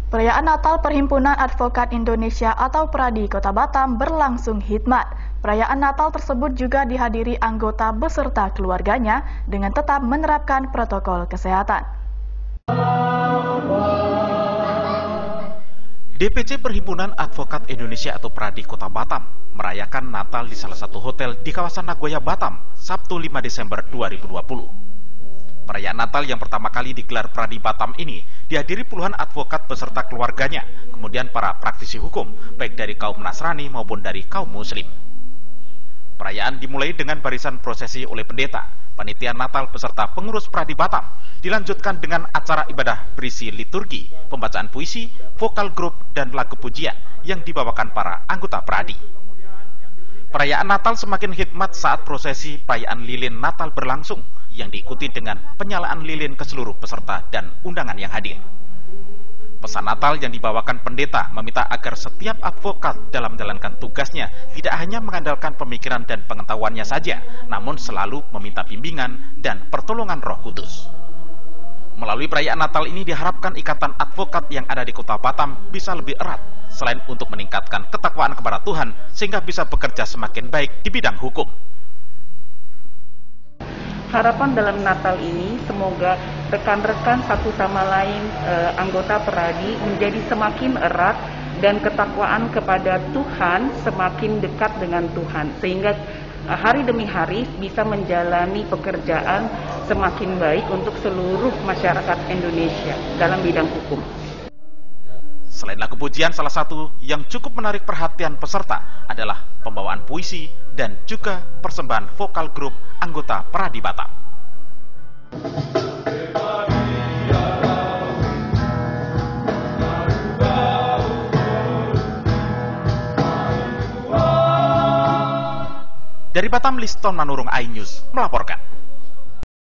Perayaan Natal Perhimpunan Advokat Indonesia atau PRADI Kota Batam berlangsung hikmat. Perayaan Natal tersebut juga dihadiri anggota beserta keluarganya dengan tetap menerapkan protokol kesehatan. DPC Perhimpunan Advokat Indonesia atau PRADI Kota Batam merayakan Natal di salah satu hotel di kawasan Nagoya, Batam, Sabtu 5 Desember 2020. Perayaan Natal yang pertama kali digelar PRADI Batam ini dihadiri puluhan advokat beserta keluarganya, kemudian para praktisi hukum, baik dari kaum Nasrani maupun dari kaum Muslim. Perayaan dimulai dengan barisan prosesi oleh pendeta, panitia Natal beserta pengurus PRADI Batam, dilanjutkan dengan acara ibadah berisi liturgi, pembacaan puisi, vokal grup, dan lagu pujian yang dibawakan para anggota PRADI. Perayaan Natal semakin hikmat saat prosesi perayaan lilin Natal berlangsung, yang diikuti dengan penyalaan lilin ke seluruh peserta dan undangan yang hadir. Pesan Natal yang dibawakan pendeta meminta agar setiap advokat dalam menjalankan tugasnya tidak hanya mengandalkan pemikiran dan pengetahuannya saja, namun selalu meminta bimbingan dan pertolongan Roh Kudus. Melalui perayaan Natal ini diharapkan ikatan advokat yang ada di Kota Batam bisa lebih erat, selain untuk meningkatkan ketakwaan kepada Tuhan sehingga bisa bekerja semakin baik di bidang hukum. Harapan dalam Natal ini semoga rekan-rekan satu sama lain anggota PRADI menjadi semakin erat dan ketakwaan kepada Tuhan semakin dekat dengan Tuhan, sehingga hari demi hari bisa menjalani pekerjaan semakin baik untuk seluruh masyarakat Indonesia dalam bidang hukum. Selain lagu pujian, salah satu yang cukup menarik perhatian peserta adalah pembawaan puisi dan juga persembahan vokal grup anggota PRADI Batam. Dari Batam, Liston Manurung iNews melaporkan.